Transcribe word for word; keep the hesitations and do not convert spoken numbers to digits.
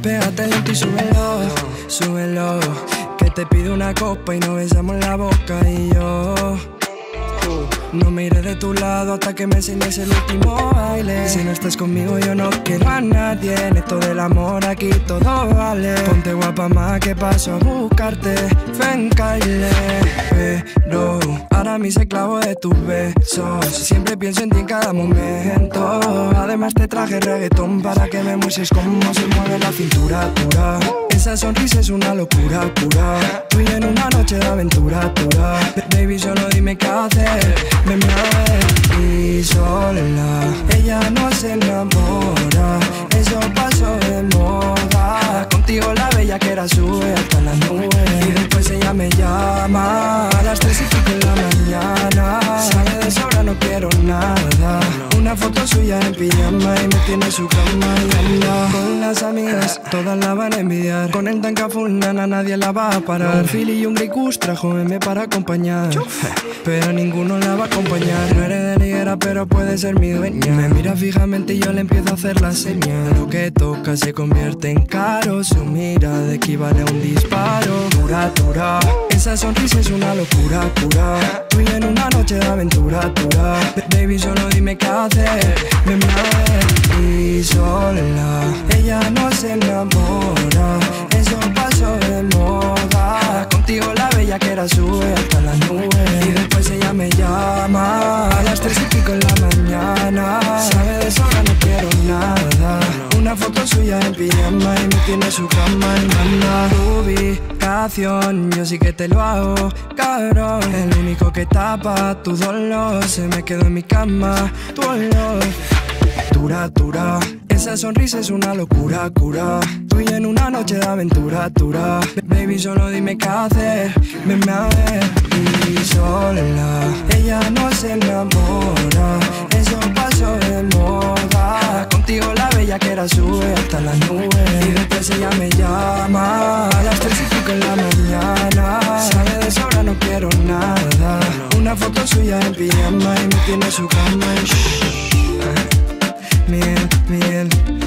Pégate lento y súbelo, súbelo. Que te pido una copa y nos besamos la boca y yo no me iré de tu lado hasta que me enseñes el último baile. Si no estás conmigo yo no quiero a nadie. En esto del amor aquí todo vale. Ponte guapa más que paso a buscarte. Ven, Kyle. Pero ahora me hice clavo de tus besos. Siempre pienso en ti en cada momento. Además te traje reggaetón para que me muestres cómo se mueve la cintura pura. Esa sonrisa es una locura pura. Tú y yo en una noche de aventura pura. Baby, solo dime qué hacer. Ven a ver y sola. Ella no se enamora. Eso pasó de moda. Contigo la bella que era sube hasta la nube. Y después ella me llama a las tres y pico en la mañana. Sabe de sobra, no quiero nada. Una foto suya en pijama y me tiene su cama y anda con las amigas, todas la van a envidiar. Con el tanca full nana nadie la va a parar. Philly y un Grey Kush trajo M para acompañar, pero ninguno la va a acompañar. No eres de liguera pero puede ser mi dueña. Me mira fijamente y yo le empiezo a hacer la señal. Lo que toca se convierte en caro. Su mirada equivale a un disparo. Dura, dura. Esa sonrisa es una locura pura. Tú y yo en una noche de aventura dura. Baby, solo dime qué hacer. Ven a ver y sola. Ella no se enamora. Eso pasó de moda. Contigo la bella que era sube hasta la nube. Y después ella me llama a las tres y pico en la mañana. Sabe de sobra, no quiero nada. Una foto suya en pijama y me tiene su cama y manda ubicación. Yo sí que te lo hago, cabrón. El único que tapa tu dolor. Se me quedó en mi cama tu olor. Dura, dura. Esa sonrisa es una locura, cura. Tú y yo en una noche de aventura, dura. Baby, solo dime qué hacer. Venme a ver y sola. Ella no se enamora. Eso pasó de moda. Contigo la bella que era sube hasta la nube. Y después ella me llama a las tres y pico en la mañana. Sabe de sobra, no quiero nada. Una foto suya en pijama y me tiene su cama y shh. Miel, miel.